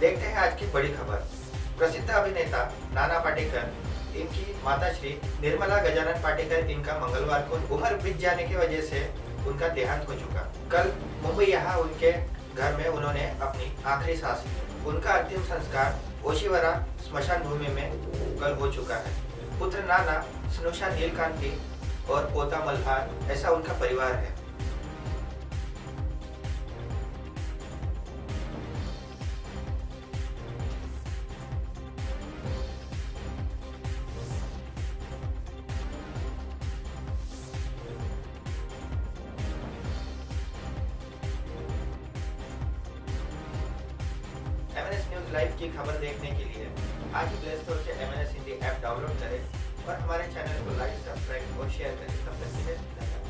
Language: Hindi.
देखते हैं आज की बड़ी खबर। प्रसिद्ध अभिनेता नाना पाटेकर, इनकी माता श्री निर्मला गजानन पाटेकर, इनका मंगलवार को उम्र बीत जाने की वजह से उनका देहांत हो चुका। कल मुंबई यहाँ उनके घर में उन्होंने अपनी आखिरी सांस ली। उनका अंतिम संस्कार ओशिवरा स्मशान भूमि में कल हो चुका है। पुत्र नाना, स्नुषा नीलकांति और पोता मल्हार, ऐसा उनका परिवार है। MNS न्यूज लाइव की खबर देखने के लिए आज ही प्ले स्टोर से MNS हिंदी ऐप डाउनलोड करें और हमारे चैनल को लाइक, सब्सक्राइब और शेयर करें। तब तक के लिए धन्यवाद।